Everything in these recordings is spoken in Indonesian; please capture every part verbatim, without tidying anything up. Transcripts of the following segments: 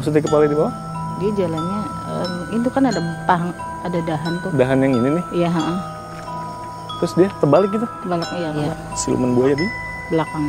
Maksudnya kepala di bawah? Dia jalannya um, itu kan ada pang, ada dahan tuh. Dahan yang ini nih? Iya. Uh, Terus dia terbalik gitu? Terbalik iya. iya. Siluman buaya di belakang.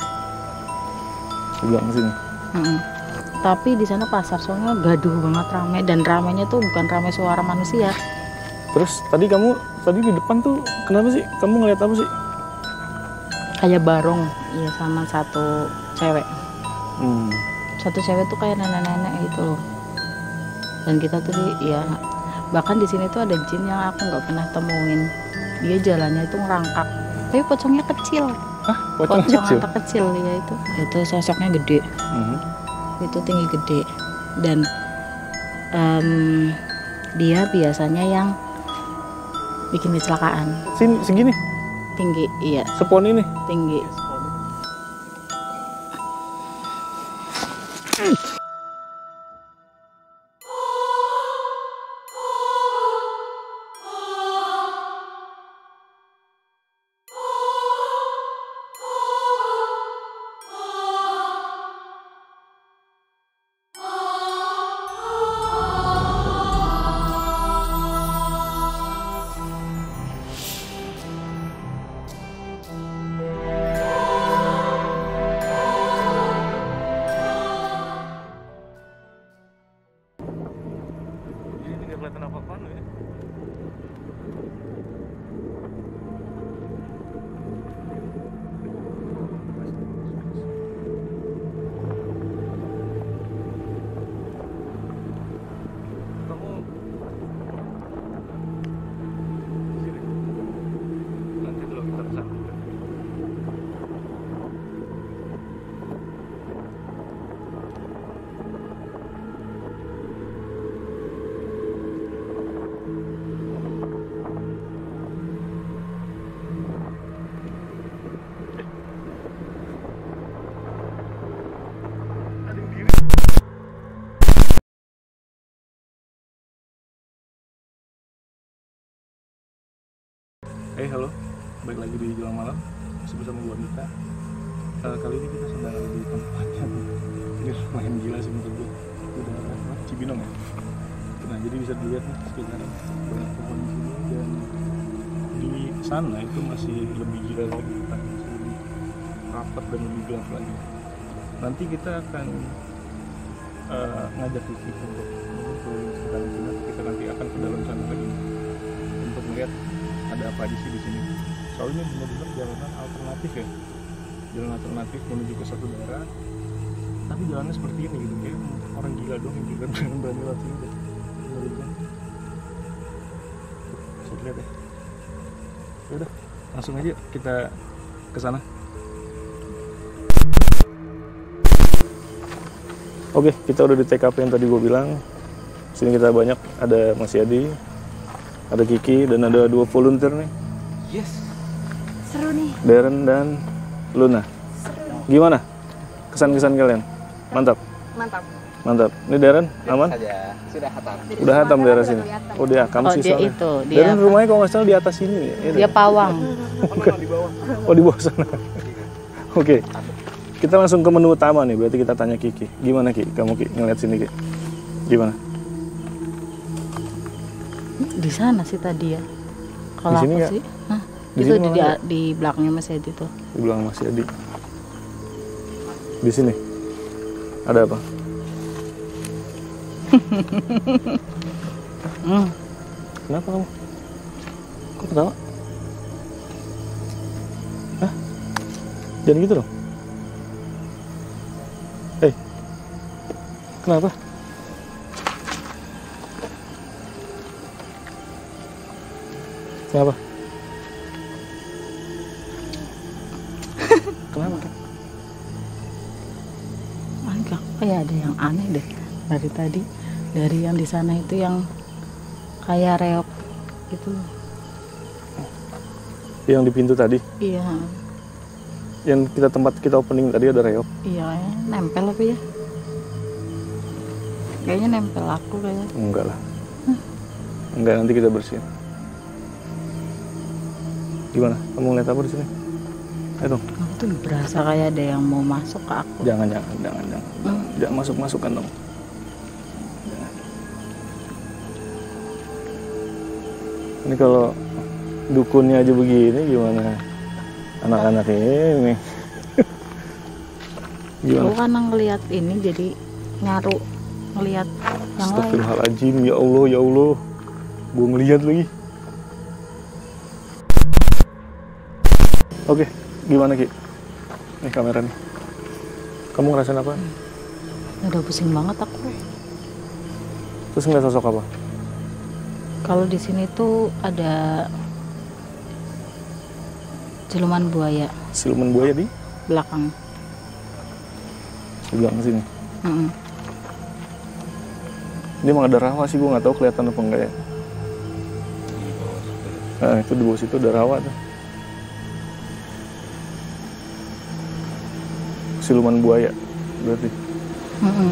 Di belakang sini. Uh, Tapi di sana pasar soalnya gaduh banget, rame, dan ramenya tuh bukan rame suara manusia. Terus tadi kamu tadi di depan tuh kenapa sih? Kamu ngeliat apa sih? Kayak barong, iya, sama satu cewek. Hmm. Satu cewek tuh kayak nenek-nenek gitu loh. Dan kita tuh di, ya bahkan di sini tuh ada jin yang aku nggak pernah temuin. Dia jalannya itu ngerangkak, tapi pocongnya kecil. Hah? Pocong, Pocong kecil? anak kecil ya itu. Itu sosoknya gede. Hmm. Itu tinggi gede. Dan um, dia biasanya yang bikin kecelakaan. Sini segini? Tinggi, iya. Sepon ini? Tinggi. Kelihatan apa-apaan ya? Kamu sini. Nanti dulu kita kesana. Hey, halo, balik lagi di Jelang Malam masih bersama gue Mita. Uh, kali ini kita sedang ada di tempat yang ini lumayan gila sih menurut gue. Udah apa? Cibinong ya. Nah, jadi bisa dilihat nih sekitaran banyak pohon di sini, dan di sana itu masih lebih gila lagi, masih lebih rapat dan lebih gelap lagi. Nanti kita akan uh, ngajak Vicky untuk keliling sekitaran sini. Kita nanti akan ke dalam sana lagi untuk melihat ada apa aja sih di sini. Soalnya benar-benar jalanan alternatif ya, jalan alternatif menuju ke satu daerah, tapi jalannya seperti ini gitu, kayak orang gila dong yang juga berani lewat sini deh. Bisa lihat ya. Udah, langsung aja kita ke sana. Oke, kita udah di T K P yang tadi gue bilang. Sini kita banyak, ada Mas Yadi, ada Kiki, dan ada dua volunteer nih. Yes. Seru nih. Darren dan Luna. Seru. Gimana kesan-kesan kalian? Mantap. Mantap. Mantap. Ini Darren aman? Saja. Sudah hatam. Udah hatam daerah sini. Oh dia, kamu Oh, sih dia soalnya. itu, dia Darren apa? rumahnya kalau nggak salah di atas sini. Ya, Dia pawang. Bukan di bawah. Oh di bawah sana. Oke. Kita langsung ke menu utama nih. Berarti kita tanya Kiki. Gimana Ki? Kamu Ki ngeliat sini Ki? Gimana? Di sana sih tadi ya. Kalau Di sini aku nggak? sih, hah? Di Itu sini di, malah di, di belakangnya Mas Edi tuh. Di belakang Mas Yadi. Di sini ada apa? Hmm. Kenapa kamu? Kok ketawa? Hah? Jangan gitu dong. Hei, kenapa? Kenapa? Kenapa? Enggak, kayak ada yang aneh deh dari tadi. Dari yang di sana itu yang kayak reok gitu. Yang di pintu tadi, Iya, yang kita tempat kita opening tadi ada reok. iya kayaknya nempel apa ya? Kayaknya nempel aku kayak. Enggak lah. Enggak, nanti kita bersihin. Gimana? Kamu ngeliat apa di sini? Ayo dong. Aku tuh berasa kayak ada yang mau masuk ke aku. Jangan, jangan, jangan, jangan. Hmm. Jangan masuk-masukkan dong. Ini kalau dukunnya aja begini gimana anak-anak ini? Gimana? Aku kan ngeliat ini jadi ngaruh ngeliat yang lain. Astagfirullahaladzim, ya Allah, ya Allah. Gue ngeliat lagi. Oke, gimana Ki? Nih kamera nih. Kamu ngerasain apa? Udah pusing banget aku. Terus ngeliat sosok apa? Kalau di sini tuh ada siluman buaya Siluman buaya di belakang. sebelah sini. Mm-mm. Dia emang ada rawa sih, gue nggak tahu kelihatan apa enggak ya. Nah itu di bawah situ ada rawa tuh. Siluman buaya berarti. Mm-mm.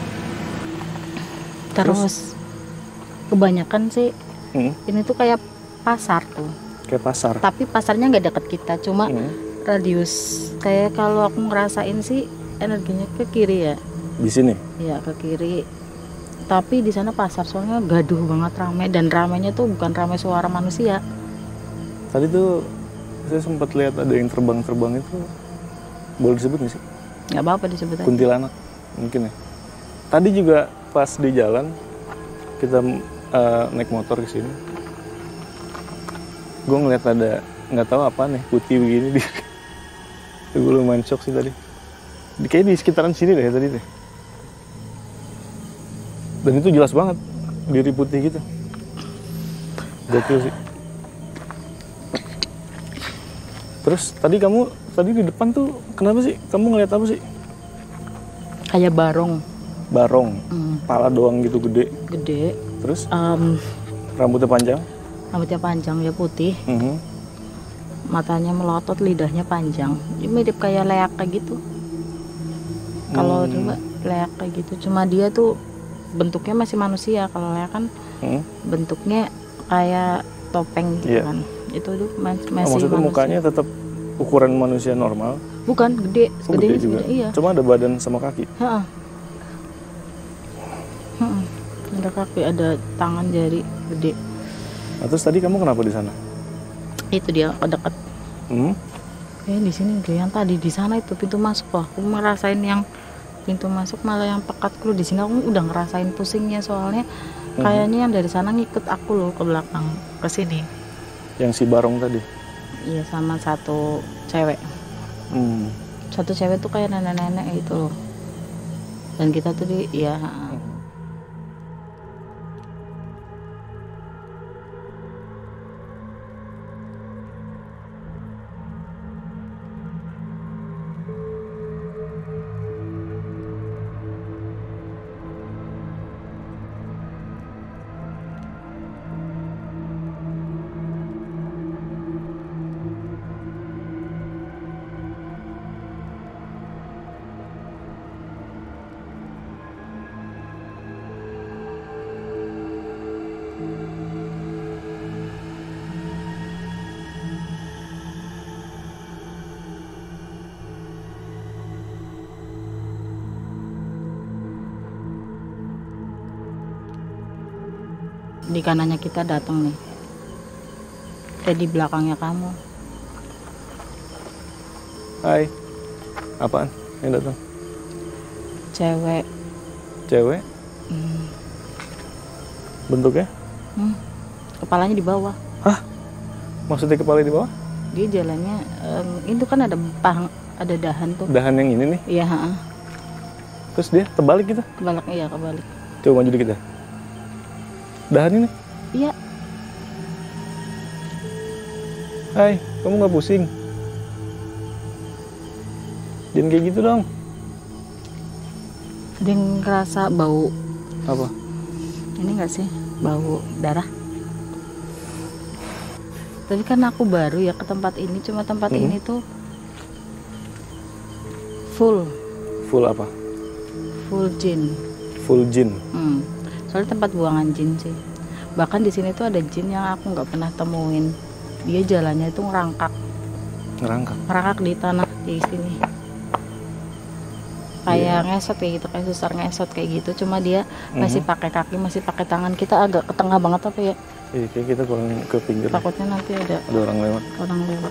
Terus, kebanyakan sih Hmm, ini tuh kayak pasar tuh, kayak pasar. tapi pasarnya nggak deket kita, cuma Hmm, radius. Kayak kalau aku ngerasain sih energinya ke kiri ya, di sini. ya ke kiri. Tapi di sana pasar, soalnya gaduh banget, rame, dan ramenya tuh bukan rame suara manusia. Tadi tuh saya sempat lihat ada yang terbang-terbang itu. Boleh disebut nggak sih? Nggak apa-apa disebut aja. Kuntilanak mungkin ya. Tadi juga pas di jalan kita uh, naik motor ke sini, gue ngeliat ada nggak tahu apa nih putih begini di. Gue lumayan shock sih tadi. Di, kayak di sekitaran sini deh tadi deh. Dan itu jelas banget diri putih gitu. Gokil sih. Terus tadi kamu tadi di depan tuh kenapa sih? Kamu ngeliat apa sih? Kayak barong. Barong, Hmm, pala doang gitu gede. gede. Terus Em, rambutnya panjang. rambutnya panjang ya, putih. Mhm. Matanya melotot, lidahnya panjang. Dia mirip kayak leak kayak gitu. Kalau Hmm. coba leak kayak gitu, cuma dia tuh bentuknya masih manusia. Kalau leak kan Hmm. bentuknya kayak topeng gitu Iya. kan. Itu tuh mas- Oh, masih maksudnya manusia. mukanya tetap ukuran manusia normal. Bukan gede, Oh, segede gede juga. iya. Cuma ada badan sama kaki. Heeh. Heeh. Ada kaki, ada tangan, jari gede. Nah, terus tadi kamu kenapa di sana? Itu dia dekat. Hmm? Eh di sini tuh yang tadi di sana itu pintu masuk. Wah, aku ngerasain yang pintu masuk malah yang pekat. Lu di sini aku udah ngerasain pusingnya, soalnya kayaknya yang dari sana ngikut aku loh ke belakang ke sini. Yang si Barong tadi. Iya, sama satu cewek. Hmm. Satu cewek tuh kayak nenek-nenek gitu loh. Dan kita tuh di ya di kanannya kita datang nih. Eh di belakangnya kamu. Hai. Apaan yang datang? Cewek. Cewek? Hmm. Bentuknya? Hmm. Kepalanya di bawah. Maksudnya kepala di bawah? Dia jalannya em, itu kan ada pang, ada dahan tuh. Dahan yang ini nih. Iya, heeh. Terus dia terbalik gitu. Kebalik, iya kebalik. Coba maju dikit ya. Dahan ini. Iya. Hai, kamu nggak pusing? Jangan kayak gitu dong. Dia ngerasa bau Apa? ini enggak sih? Bau darah. Tapi kan aku baru ya ke tempat ini, cuma tempat Hmm. ini tuh full, Full apa? full jin. Full jin. Hmm. Soalnya tempat buangan jin sih. Bahkan di sini tuh ada jin yang aku nggak pernah temuin. Dia jalannya itu ngerangkak, Ngerangkak. ngerangkak di tanah di sini. Kayak ngesot kayak gitu, kayak susar ngesot kayak gitu. Cuma dia masih pakai kaki, masih pakai tangan. Kita agak ke tengah banget apa ya? Iya, kayak kita pulang ke pinggir. Takutnya nanti ada Ada orang lewat. orang lewat.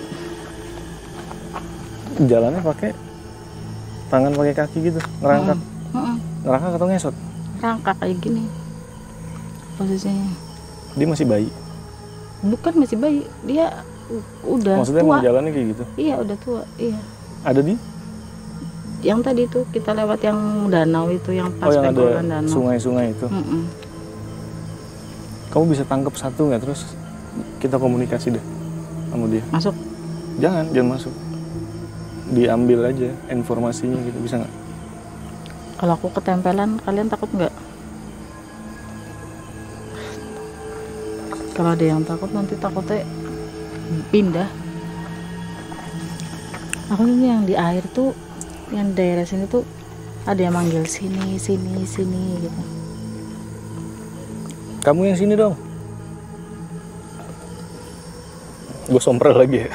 Jalannya pakai tangan pakai kaki gitu, ngerangkak. Mm -mm. Ngerangkak atau ngesot? Rangkak kayak gini posisinya. Dia masih bayi. Bukan masih bayi, dia u- udah Maksudnya tua. mau jalannya kayak gitu. Iya udah tua, iya. Ada di? Yang tadi tuh kita lewat yang danau itu, yang pas Oh, yang ada pengkolan danau. sungai-sungai itu. Mm-mm. Kamu bisa tangkap satu nggak, terus kita komunikasi deh sama dia. Masuk. Jangan, jangan masuk. Diambil aja informasinya gitu, bisa nggak? Kalau aku ketempelan, kalian takut nggak? Kalau ada yang takut, nanti takutnya pindah. Aku ini yang di air tuh, yang daerah sini tuh ada yang manggil sini, sini, sini gitu. Kamu yang sini dong. Gue somprel lagi ya.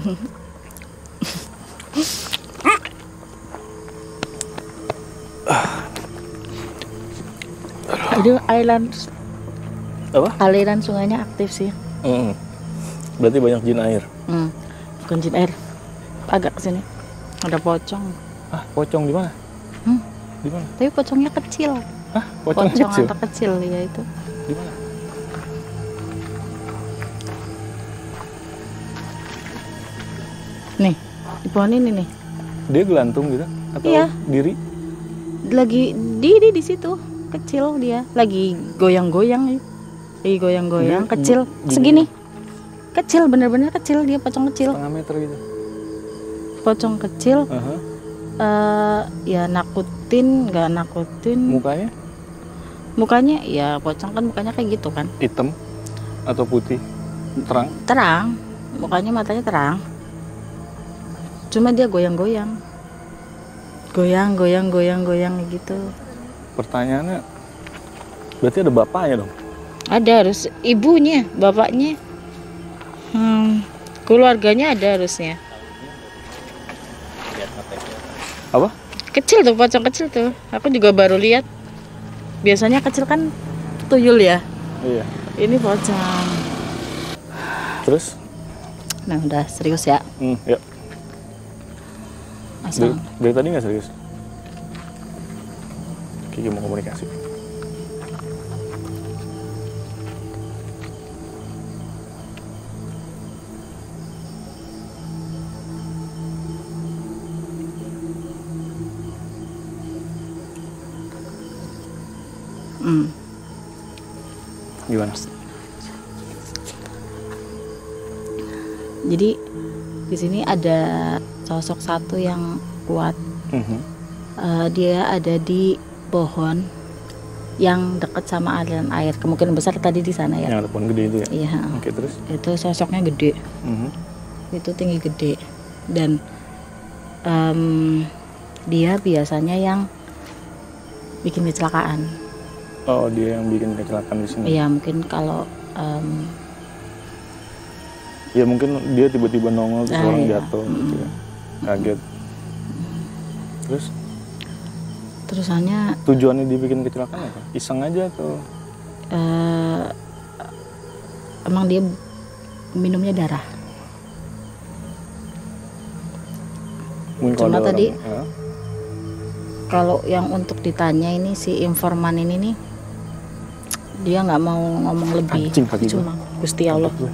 Jadi island, Apa? aliran sungainya aktif sih. Mm. Berarti banyak jin air. Hmm. Bukan jin air. Agak kesini. Ada pocong. Ah, pocong di mana? Hmm. Di mana? Tapi pocongnya kecil. Ah, pocong, Pocong kecil. anak kecil ya itu. Di mana? Nih, di pohon ini nih. Dia gelantung gitu atau Iya. diri? Lagi di di di situ. Kecil dia. Lagi goyang-goyang. Lagi goyang-goyang Dia kecil. gini- Segini. Kecil, bener-bener kecil dia, pocong kecil. Setengah meter gitu. Pocong kecil. Aha. eh ya nakutin, nggak nakutin. Mukanya Mukanya ya pocong kan mukanya kayak gitu kan. hitam atau putih? Terang? Terang. Mukanya matanya terang. Cuma dia goyang-goyang. Goyang, goyang, goyang, goyang gitu. Pertanyaannya, berarti ada bapaknya dong? Ada harus ibunya, bapaknya. Hmm, keluarganya ada harusnya. Apa? Kecil tuh, pocong kecil tuh. Aku juga baru lihat. Biasanya kecil kan tuyul ya. Iya. Ini pocong. Terus? Nah, udah serius ya. Hmm, ya. Dari, Asal. dari tadi nggak serius? Kiki mau komunikasi. Hmm. Gimana? Jadi di sini ada sosok satu yang kuat. Mhm. Eh, dia ada di pohon yang dekat sama aliran air. Kemungkinan besar tadi di sana ya. Yang ada pohon gede itu ya? Iya. Oke, terus? Itu sosoknya gede. Mhm. Itu tinggi gede. Dan em, dia biasanya yang bikin kecelakaan. Oh, dia yang bikin kecelakaan di sini. Iya, mungkin kalau em, Ya mungkin dia tiba-tiba nongol terus Ah, orang iya. jatuh gitu ya. Kaget. Terus terusannya tujuannya dia bikin kecelakaan apa? Iseng aja atau? eh, emang dia minumnya darah. Mungkin Cuma kalau ada tadi- orang- ya. Kalau yang untuk ditanya ini si informan ini nih, dia nggak mau ngomong lebih. Anjing kaki Cuma Gusti Allah. Gue.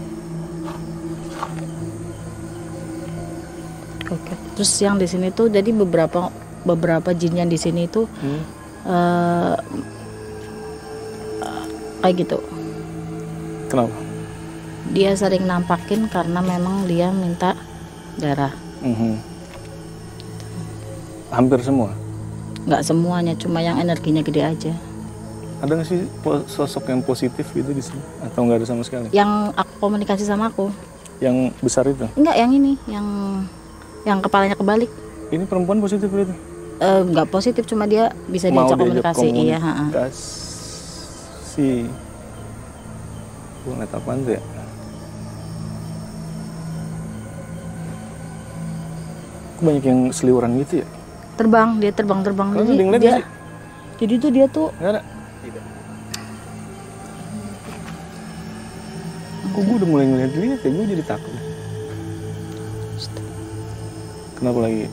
Oke. Terus yang di sini tuh jadi beberapa beberapa jin yang di sini tuh Hmm. eh, kayak gitu. Kenapa? Dia sering nampakin karena memang dia minta darah. Mhm. Hampir semua. Nggak semuanya, cuma yang energinya gede aja. Ada nggak sih po- sosok yang positif gitu di sini? Atau nggak ada sama sekali? Yang aku komunikasi sama aku, Yang besar itu? enggak yang ini, yang yang kepalanya kebalik. Ini perempuan positif itu? Eh, nggak positif, cuma dia bisa Mau diajak diajak komunikasi. Iya, ha-ha. komunikasi. Gue ngeliat apaan tuh ya? Kok banyak yang seliuran gitu ya? Terbang, dia terbang-terbang. Kalian Jadi ada yang lihat dia, nggak sih? jadi tuh dia tuh Nggak ada? Kok gue udah mulai ngeliat-liat ya, gue jadi takut. Kenapa lagi?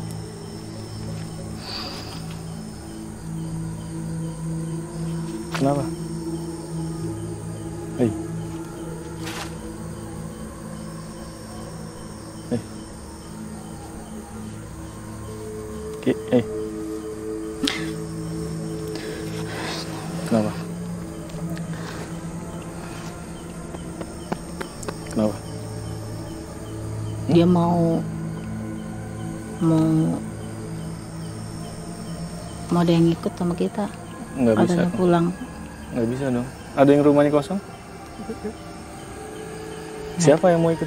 Kenapa? Hei. Hei. Ki, hei. Kenapa? Kenapa? Dia mau mau mau ada yang ikut sama kita. Nggak bisa. Katanya pulang. Nggak bisa dong. Ada yang rumahnya kosong? Siapa yang mau ikut?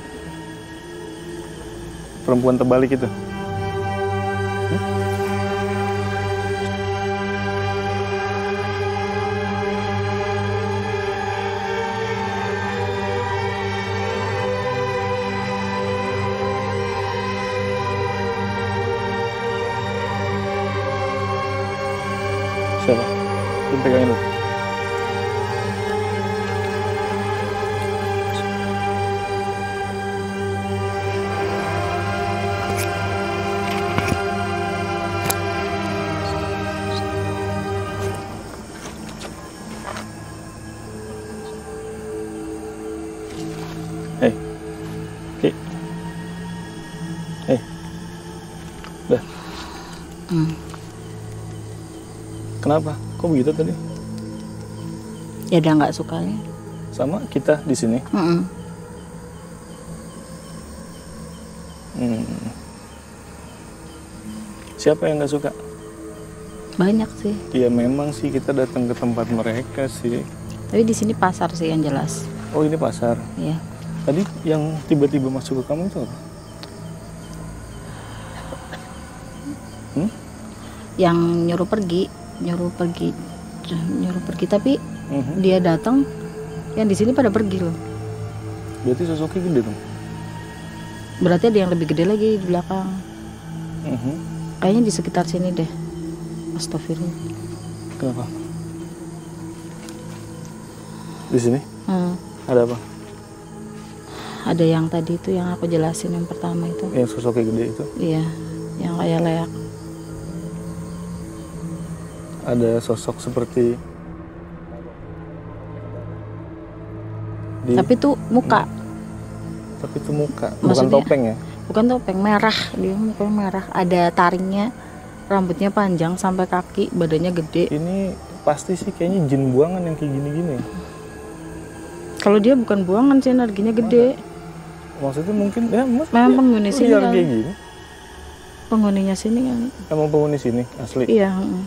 Perempuan terbalik itu? Hmm? Siapa? Lu pegangin lu. Hei. Ki. Hei. Dah. Hmm. Kenapa? Kok begitu tadi? Ya udah nggak sukanya. Sama kita di sini. Mm-mm. Hmm. Siapa yang nggak suka? Banyak sih. Ya memang sih kita datang ke tempat mereka sih. Tapi di sini pasar sih yang jelas. Oh ini pasar. Iya. Tadi yang tiba-tiba masuk ke kamu itu apa? Hmm? Yang nyuruh pergi, nyuruh pergi, nyuruh pergi. Tapi Mhm. dia datang, yang di sini pada pergi loh. Berarti sosoknya gede dong. Berarti ada yang lebih gede lagi di belakang. Mhm. Kayaknya di sekitar sini deh. Astagfirullah. Kenapa? Di sini Hmm. ada apa? Ada yang tadi itu yang aku jelasin yang pertama itu. Yang sosoknya gede itu? Iya, yang kayak leak. Ada sosok seperti di... Tapi tuh muka, Tapi itu muka, bukan Maksudnya- topeng ya? bukan topeng, merah. Dia mukanya merah. Ada taringnya, rambutnya panjang sampai kaki, badannya gede. Ini pasti sih kayaknya jin buangan yang kayak gini-gini. Kalau dia bukan buangan sih, energinya gede. Maksudnya mungkin ya mas, Memang dia penghuni sini liar kan. kayak gini. Penghuninya sini kan. Emang penghuni sini asli. Iya. mm.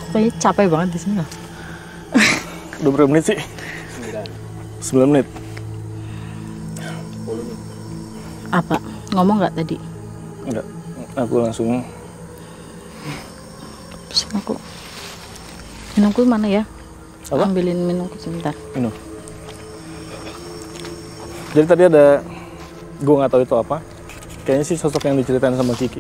Kayaknya capek banget di sini loh. Udah berapa menit sih? sembilan menit. Apa? Ngomong nggak tadi? Enggak. Aku langsung. Pesan aku. Minumku mana ya? Apa? Ambilin minumku sebentar. Minum. Jadi tadi ada, gue nggak tahu itu apa. Kayaknya sih sosok yang diceritain sama Kiki.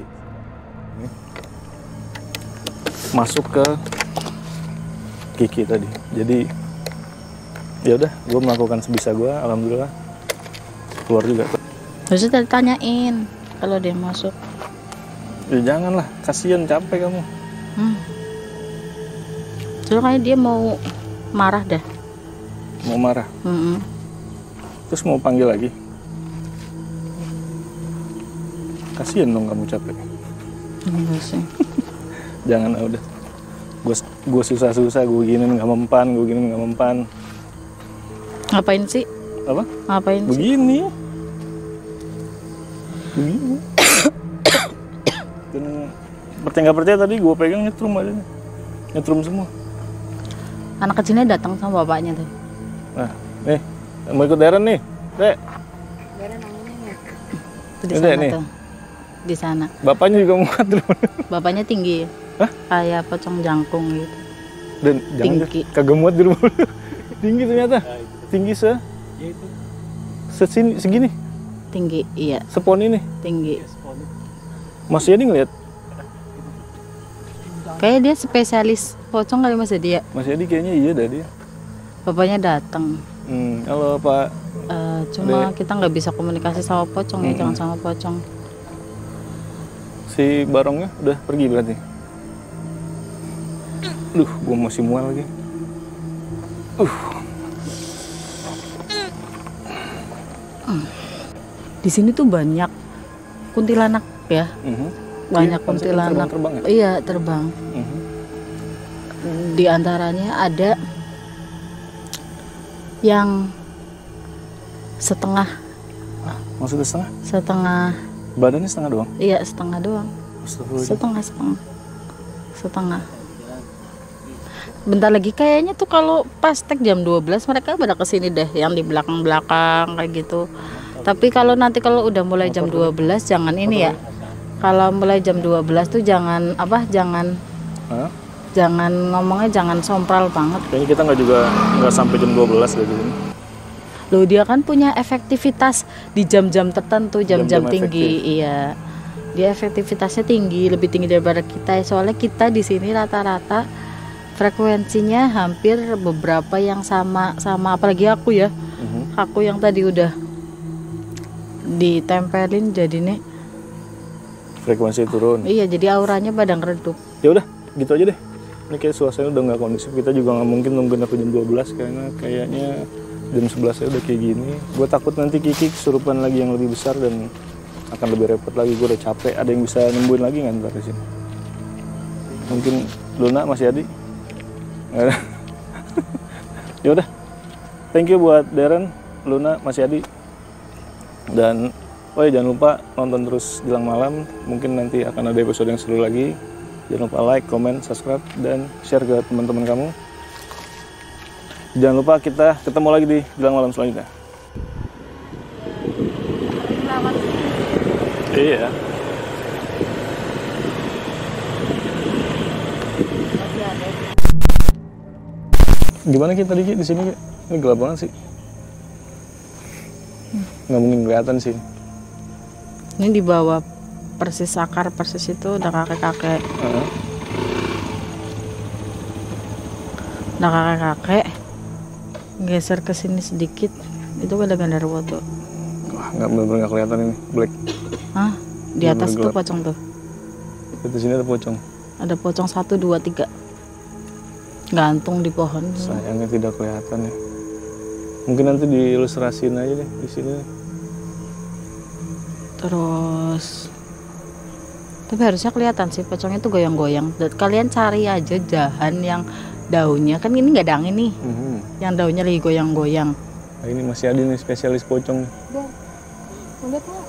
Masuk ke Kiki tadi. Jadi ya udah, gue melakukan sebisa gue. Alhamdulillah keluar juga. Harusnya tadi tanyain kalau dia masuk. Ya janganlah, kasihan, capek kamu. Hmm. Soalnya kayak dia mau marah dah. Mau marah. Mm-mm. Terus mau panggil lagi. Kasihan dong kamu capek. Enggak sih. Jangan, ah, udah. Gue gue susah-susah, gue gini nggak mempan, gue gini nggak mempan. Ngapain sih? Apa? Ngapain sih? Begini. Begini. Dan percaya nggak percaya tadi gue pegang nyetrum aja, nyetrum semua. Anak kecilnya datang sama bapaknya tuh. Nah, nih mau ikut Darren nih, Dek. Tuh di Ini sana nih. tuh. Di sana. Bapaknya juga muat dulu. Bapaknya tinggi. Hah? Kayak pocong jangkung gitu. Dan jangan Tinggi. deh, kagak muat di rumah. Tinggi ternyata. Tinggi se. Sesini, segini, Tinggi, iya, sepon ini. tinggi. Mas Yadi ngeliat. Kayak dia spesialis pocong kali Mas dia. Mas Yadi kayaknya iya dah dia. Bapaknya datang. Hmm, kalau Pak Eh, cuma Dek. kita nggak bisa komunikasi sama pocong ya, Mm-mm. jangan sama pocong. si Barongnya udah pergi berarti. Duh, gua masih mual lagi. Uh. Di sini tuh banyak kuntilanak ya, Mhm. banyak Iya, kuntilanak. terbang ya? Iya terbang. Mhm. Di antaranya ada yang setengah, Maksudnya setengah? setengah, Badannya setengah doang? iya setengah doang, Astagfirullahaladzim. setengah setengah, setengah. Bentar lagi kayaknya tuh kalau pas tek jam dua belas mereka pada kesini deh, yang di belakang-belakang kayak gitu. Tapi kalau nanti kalau udah mulai jam dua belas jangan ini ya. Kalau mulai jam dua belas tuh jangan apa? Jangan Hah? jangan ngomongnya jangan sompral banget. Kayaknya kita nggak juga nggak sampai jam dua belas dari sini. Loh dia kan punya efektivitas di jam-jam tertentu, jam-jam Jam-jam tinggi. efektif. Iya. Dia efektivitasnya tinggi, lebih tinggi daripada kita. Soalnya kita di sini rata-rata frekuensinya hampir beberapa yang sama sama apalagi aku ya. Mhm. Aku yang tadi udah ditempelin jadi nih. Frekuensi turun. Iya, jadi auranya pada ngeredup. Ya udah, gitu aja deh. Ini kayak suasana udah nggak kondusif. Kita juga nggak mungkin nungguin sampai jam dua belas karena kayaknya jam sebelas ya udah kayak gini. Gue takut nanti Kiki kesurupan lagi yang lebih besar dan akan lebih repot lagi. Gue udah capek. Ada yang bisa nyembuhin lagi nggak ntar di sini? Mungkin Luna masih Adi. Nggak ada. Ya udah. Thank you buat Darren, Luna, masih Adi. Dan oh ya jangan lupa nonton terus Jelang Malam. Mungkin nanti akan ada episode yang seru lagi. Jangan lupa like, comment, subscribe, dan share ke teman-teman kamu. Jangan lupa kita ketemu lagi di Jelang Malam selanjutnya. Iya. Gimana kita tadi Ki, di sini Ki? Ini gelap banget sih. Nggak mungkin kelihatan sih. Ini di bawah persis akar persis itu udah kakek-kakek. Uh-huh. Udah kakek-kakek geser ke sini sedikit. Itu ada genderuwo tuh. Wah, nggak benar-benar nggak kelihatan ini black. Hah? Di Bener-bener atas tuh gelap. pocong tuh. Di sini ada pocong. Ada pocong satu, dua, tiga. Gantung di pohon. Sayangnya tidak kelihatan ya. Mungkin nanti diilustrasiin aja deh di sini. Terus tapi harusnya kelihatan sih pocongnya tuh goyang-goyang. Dan kalian cari aja dahan yang daunnya kan ini nggak ada angin nih. Mhm. Yang daunnya lagi goyang-goyang. Nah, ini masih ada nih spesialis pocong. Lihat nggak?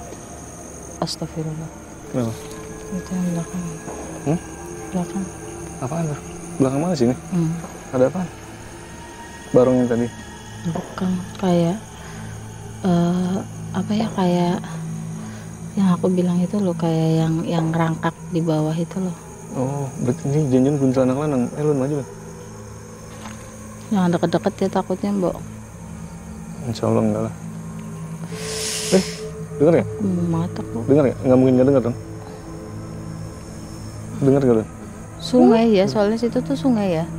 Astagfirullah. Kenapa? Itu yang belakang. Hmm? Belakang. Apaan tuh? Belakang mana sini? Hmm. Ada apaan? Barong yang tadi? Bukan, kayak uh, apa ya, kayak yang aku bilang itu loh, kayak yang yang rangkak di bawah itu loh. Oh, berarti ini janjian kuntilanak lanang. Eh, lu maju kan? Jangan deket-deket ya takutnya, Mbok. Insya Allah enggak lah. Eh, denger ya? Hmm, mata kok. Dengar ya? Nggak mungkin nggak dengar dong. Dengar gak lu? Sungai ya, soalnya situ tuh sungai ya.